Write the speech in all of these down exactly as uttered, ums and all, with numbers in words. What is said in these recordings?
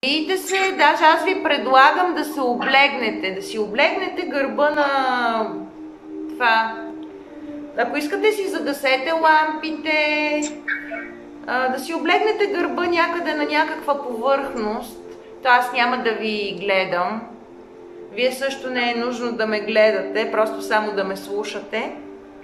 Видите се, даже аз ви предлагам да се облегнете, да си облегнете гърба на това. Ако искате си загасете лампите, да си облегнете гърба някъде на някаква повърхност. То аз няма да ви гледам. Вие също не е нужно да ме гледате, просто само да ме слушате.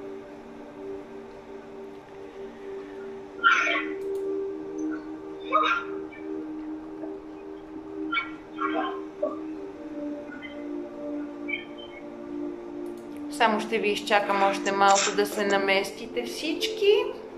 Само ще ви изчакам още малко да се наместите всички.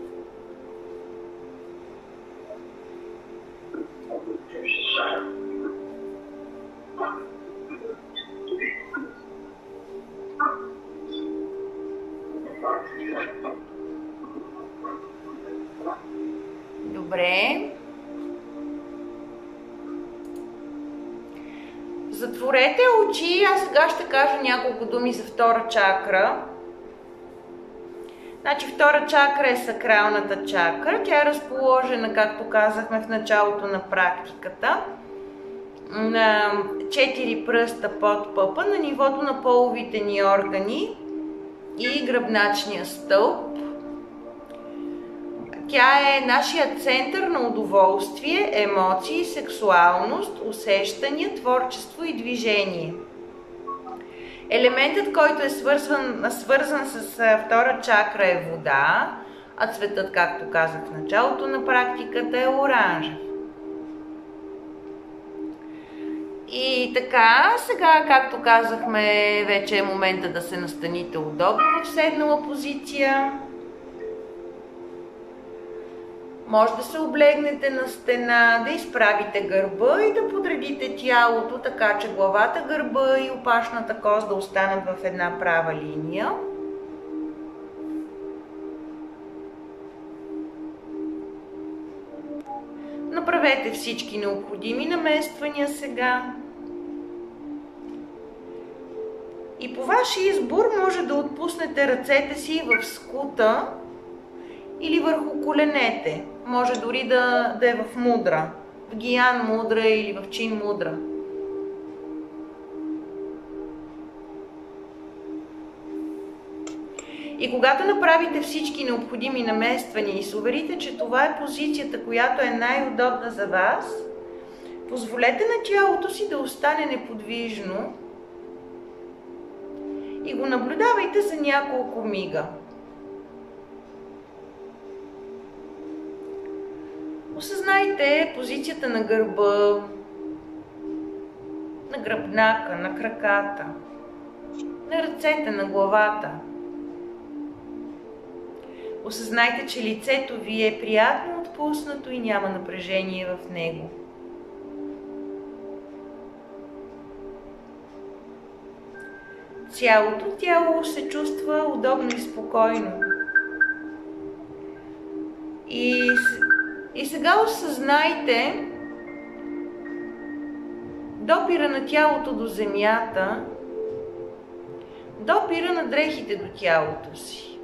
Добре. Затворете очи, аз сега ще кажа няколко думи за втора чакра. Значи втора чакра е сакралната чакра. Тя е разположена, както казахме в началото на практиката, на четири пръста под пъпа, на нивото на половите ни органи и гръбначния стълб. Тя е нашия център на удоволствие, емоции, сексуалност, усещания, творчество и движение. Елементът, който е свързан, свързан с втора чакра е вода, а цветът, както казах в началото на практиката, е оранжев. И така, сега, както казахме, вече е момента да се настаните удобно в седнала позиция. Може да се облегнете на стена, да изправите гърба и да подредите тялото, така че главата, гърба и опашната кост да останат в една права линия. Направете всички необходими намествания сега. И по ваш избор може да отпуснете ръцете си в скута или върху коленете. Може дори да, да е в мудра, в гиян мудра или в чин мудра. И когато направите всички необходими намествания и се уверите, че това е позицията, която е най-удобна за вас, позволете на тялото си да остане неподвижно и го наблюдавайте за няколко мига. Осъзнайте позицията на гърба, на гръбнака, на краката, на ръцете, на главата. Осъзнайте, че лицето ви е приятно отпуснато и няма напрежение в него. Цялото тяло се чувства удобно и спокойно. И, и сега осъзнайте допира на тялото до земята, допира на дрехите до тялото си.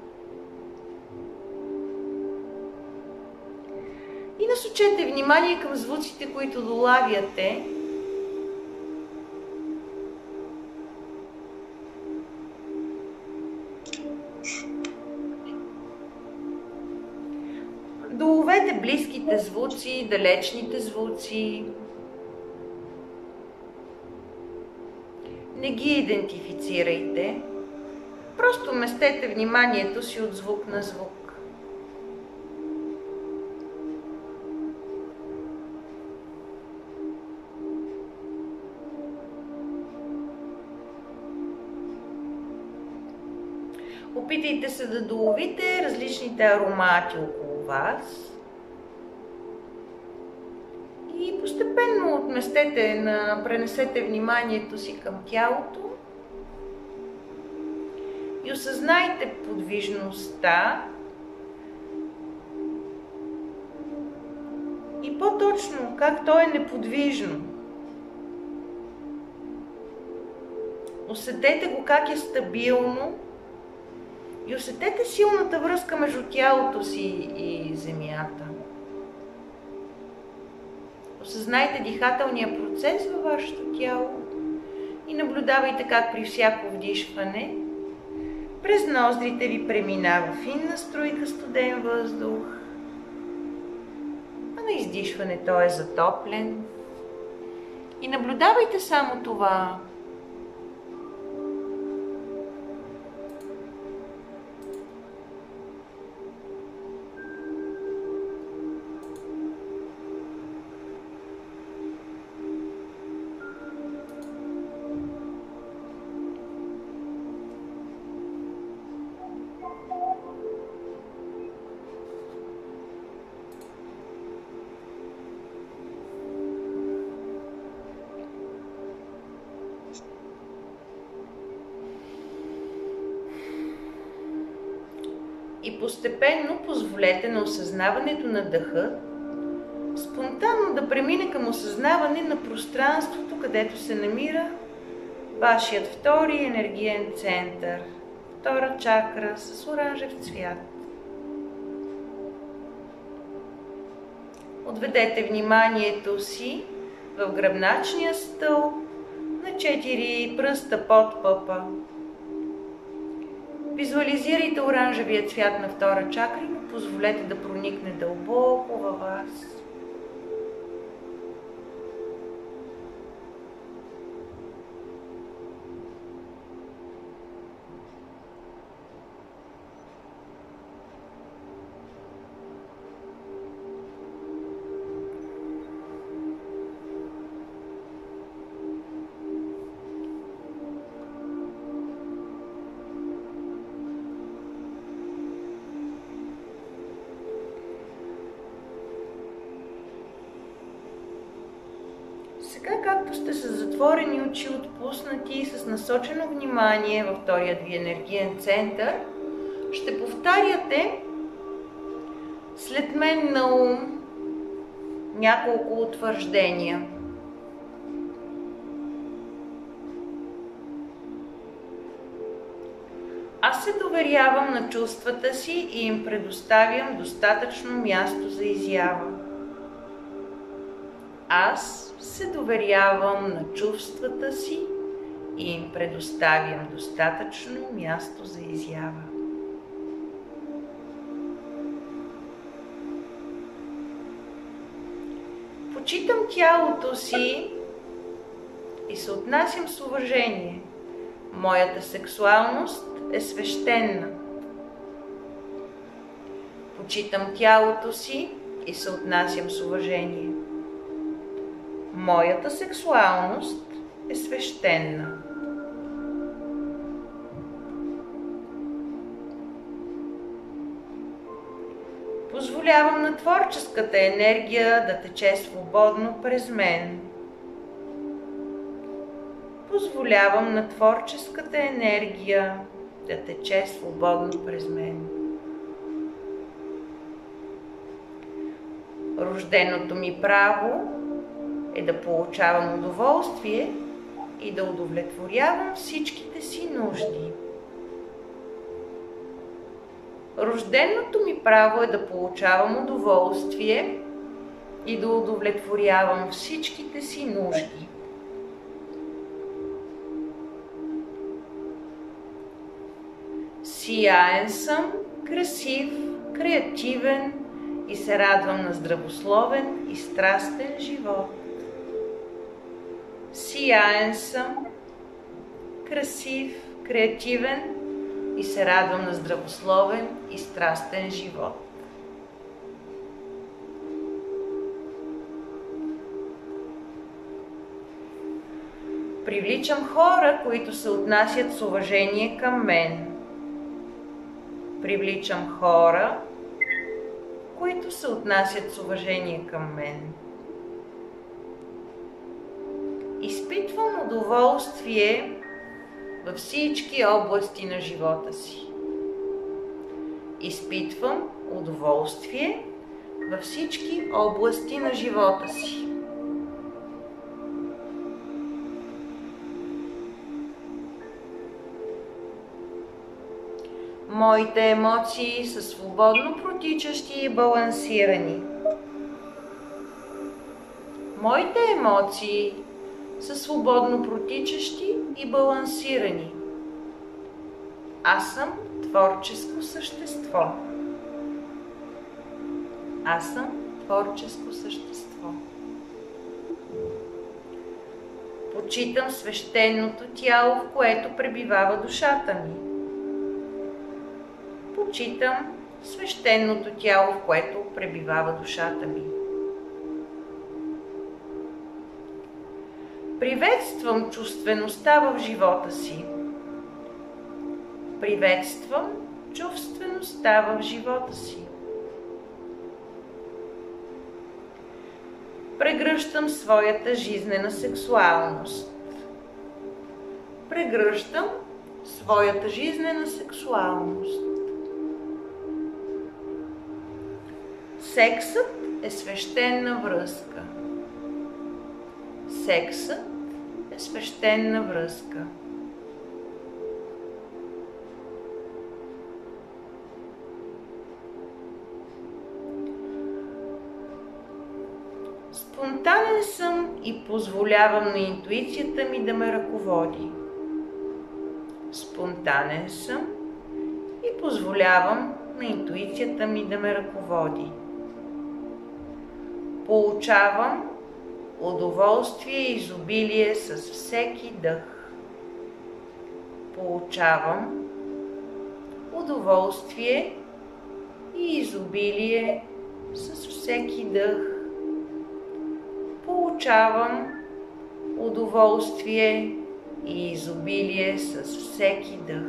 И насочете внимание към звуците, които долавяте. Доловете близките звуци, далечните звуци. Не ги идентифицирайте. Просто местете вниманието си от звук на звук. Опитайте се да доловите различните аромати около вас и постепенно отместете, на, пренесете вниманието си към тялото и осъзнайте подвижността и по-точно как то е неподвижно. Усетете го как е стабилно и усетете силната връзка между тялото си и земята. Осъзнайте дихателния процес във вашето тяло и наблюдавайте как при всяко вдишване през ноздрите ви преминава финна струйка студен въздух, а на издишване той е затоплен. И наблюдавайте само това. И постепенно позволете на осъзнаването на дъха спонтанно да премине към осъзнаване на пространството, където се намира вашият втори енергиен център, втора чакра с оранжев цвят. Отведете вниманието си в гръбначния стълб на четири пръста под пъпа. Визуализирайте оранжевия цвят на втора чакра и му позволете да проникне дълбоко във вас. Сега, както сте с затворени очи, отпуснати и с насочено внимание във вторият ви енергиен център, ще повтаряте след мен на ум няколко утвърждения. Аз се доверявам на чувствата си и им предоставям достатъчно място за изява. Аз се доверявам на чувствата си и им предоставям достатъчно място за изява. Почитам тялото си и се отнасям с уважение. Моята сексуалност е свещена. Почитам тялото си и се отнасям с уважение. Моята сексуалност е свещена. Позволявам на творческата енергия да тече свободно през мен. Позволявам на творческата енергия да тече свободно през мен. Рожденото ми право е да получавам удоволствие и да удовлетворявам всичките си нужди. Рожденото ми право е да получавам удоволствие и да удовлетворявам всичките си нужди. Сияен съм, красив, креативен и се радвам на здравословен и страстен живот. Сияен съм, красив, креативен и се радвам на здравословен и страстен живот. Привличам хора, които се отнасят с уважение към мен. Привличам хора, които се отнасят с уважение към мен. Изпитвам удоволствие във всички области на живота си. Изпитвам удоволствие във всички области на живота си. Моите емоции са свободно протичащи и балансирани. Моите емоции са свободно протичащи и балансирани. Аз съм творческо същество. Аз съм творческо същество. Почитам свещеното тяло, в което пребивава душата ми. Почитам свещеното тяло, в което пребивава душата ми. Приветствам чувствеността в живота си. Приветствам чувствеността в живота си. Прегръщам своята жизнена сексуалност. Прегръщам своята жизнена сексуалност. Сексът е свещена връзка. Сексът е свещена връзка. Спонтанен съм и позволявам на интуицията ми да ме ръководи. Спонтанен съм и позволявам на интуицията ми да ме ръководи. Получавам удоволствие и изобилие с всеки дъх. Получавам удоволствие и изобилие с всеки дъх. Получавам удоволствие и изобилие с всеки дъх.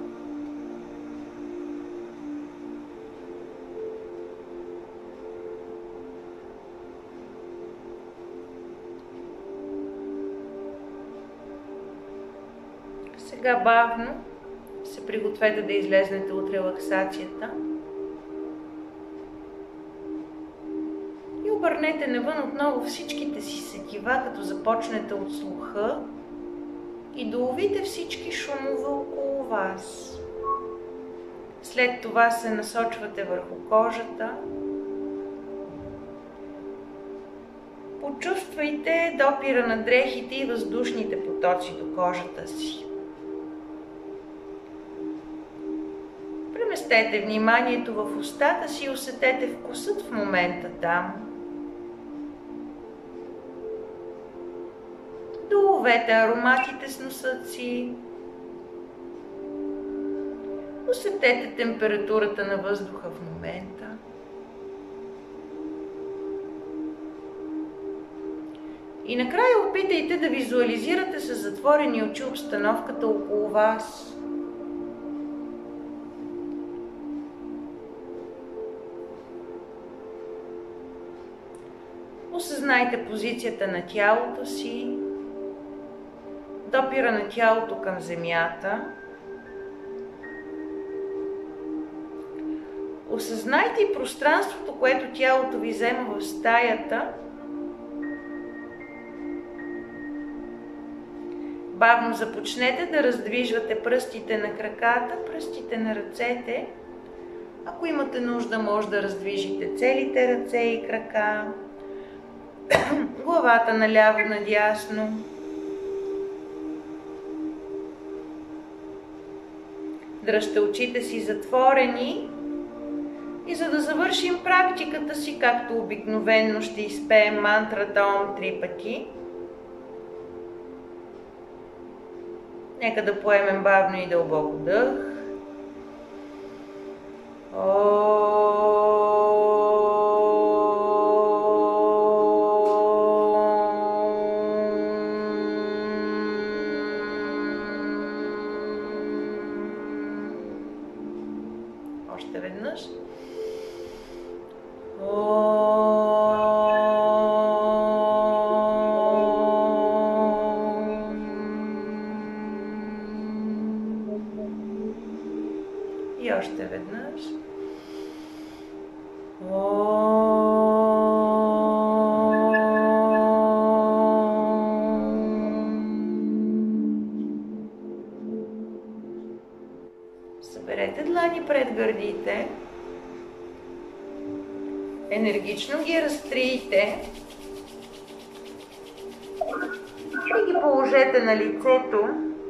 Сега бавно се пригответе да излезнете от релаксацията и обърнете навън отново всичките си сетива, като започнете от слуха и доловите всички шумове около вас. След това се насочвате върху кожата. Почувствайте допира на дрехите и въздушните потоци до кожата си. Преместете вниманието в устата си и усетете вкусът в момента там. Доловете ароматите с носа си. Усетете температурата на въздуха в момента. И накрая опитайте да визуализирате със затворени очи обстановката около вас. Осъзнайте позицията на тялото си, допира на тялото към земята. Осъзнайте и пространството, което тялото ви взема в стаята. Бавно започнете да раздвижвате пръстите на краката, пръстите на ръцете. Ако имате нужда, може да раздвижите целите ръце и крака. Главата наляво, надясно. Дръжте очите си затворени и за да завършим практиката си, както обикновено ще изпеем мантрата Ом три пъти. Нека да поемем бавно и дълбоко дъх. Още веднъж. И още веднъж. Съберете длани пред гърдите. Енергично ги разтрийте. сложете на лицето.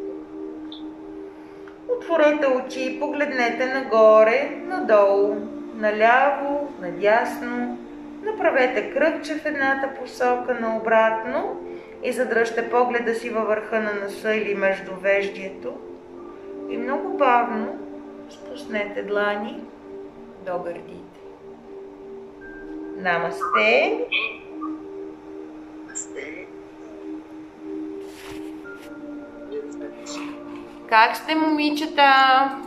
Отворете очи, погледнете нагоре, надолу, наляво, надясно. Направете кръгче в едната посока, наобратно и задръжте погледа си във върха на носа или между веждието. И много бавно спуснете длани до гърдите. Намасте! Как сте, момичета?